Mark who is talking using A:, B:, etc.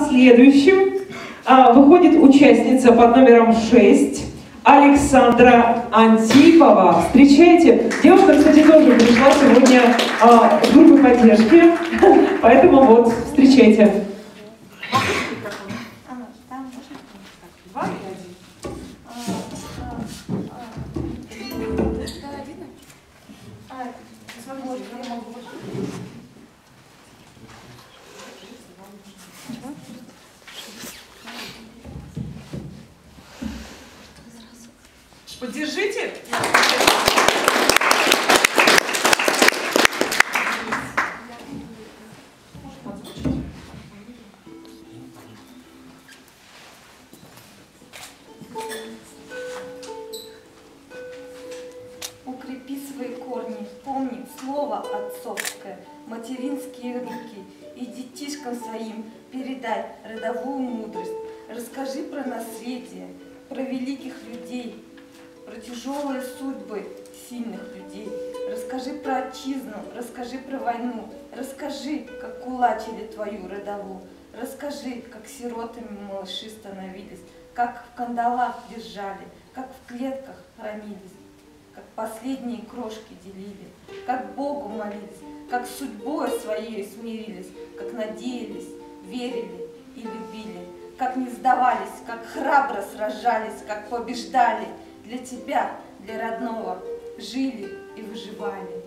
A: Следующим выходит участница под номером 6 Александра Антипова. Встречайте. Девушка, кстати, тоже пришла сегодня в группе поддержки, поэтому вот, встречайте. Поддержите.
B: Укрепи свои корни, помни слово отцовское, материнские руки, и детишкам своим передай родовую мудрость. Расскажи про наследие, про великих людей, про тяжелые судьбы сильных людей. Расскажи про отчизну, расскажи про войну, расскажи, как кулачили твою родову, расскажи, как сиротами малыши становились, как в кандалах держали, как в клетках хранились, как последние крошки делили, как Богу молились, как с судьбой своей смирились, как надеялись, верили и любили, как не сдавались, как храбро сражались, как побеждали, для тебя, для родного, жили и выживали.